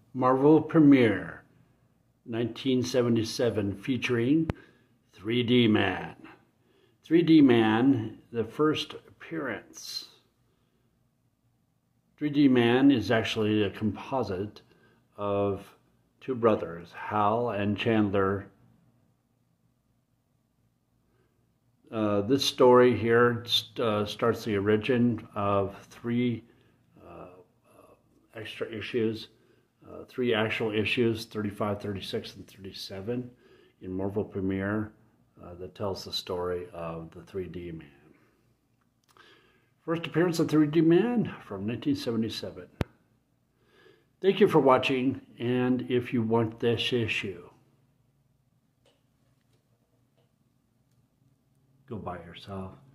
Marvel premiere, 1977, featuring 3D Man. 3D Man, the first appearance. 3D Man is actually a composite of two brothers, Hal and Chandler. This story here starts the origin of three extra issues, three actual issues, 35, 36, and 37 in Marvel Premiere that tells the story of the 3D Man. First appearance of 3D Man from 1977. Thank you for watching, and if you want this issue, go buy yourself.